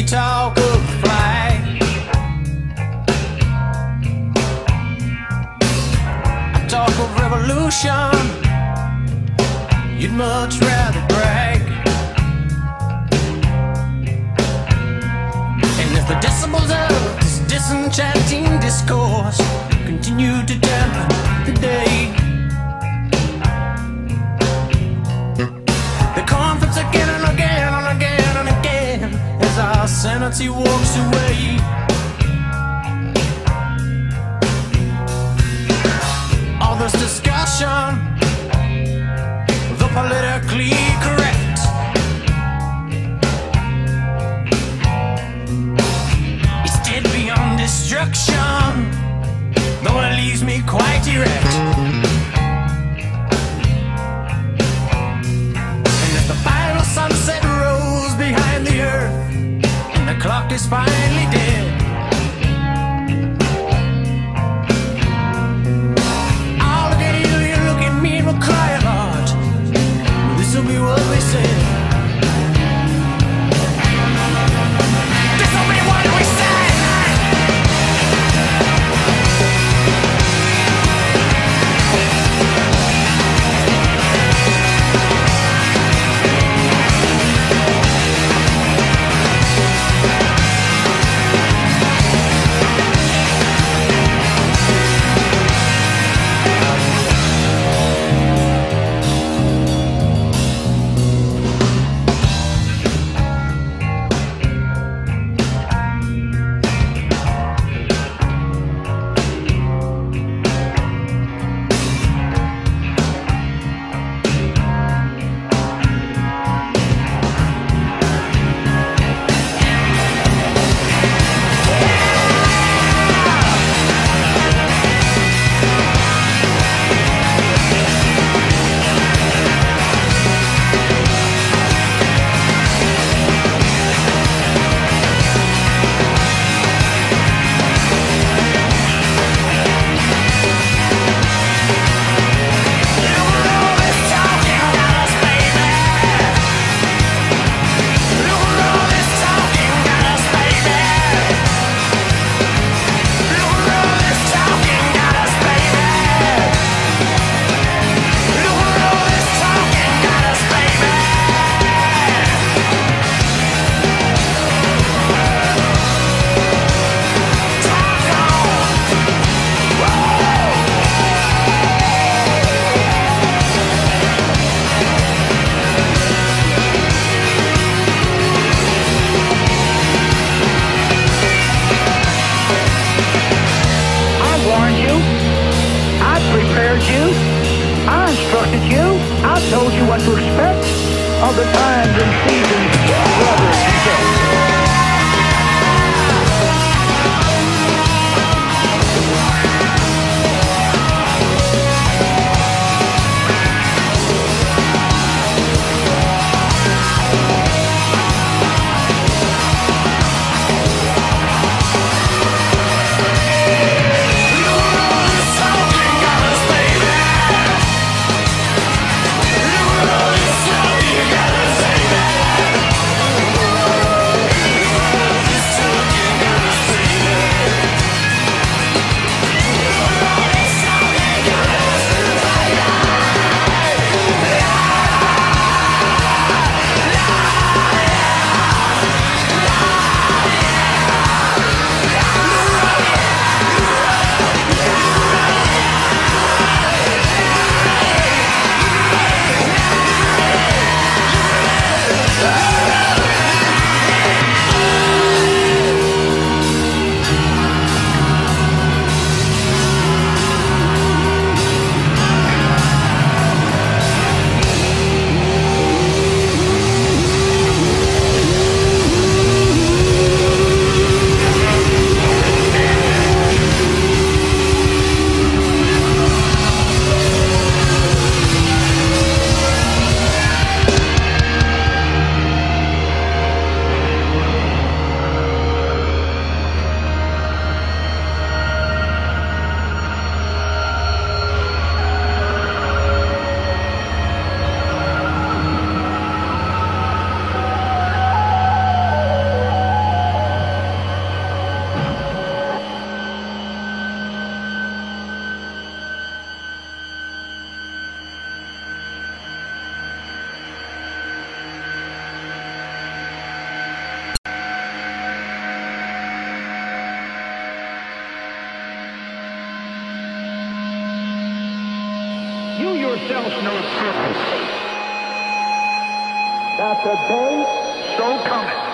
talk of a flag. I talk of revolution, you'd much rather brag. And if the decibels of this disenchanting discourse continue to dampen the day, the conference again and again and again and again as our sanity walks away. All this discussion, the politically correct, it's dead beyond destruction, though it leaves me quite erect. And if the final sunset rose behind the earth and the clock is finally dead, I'll look at you, you look at me and we'll cry a lot. This'll be what we said. This'll be what we said. yourselves know perfectly that the day so cometh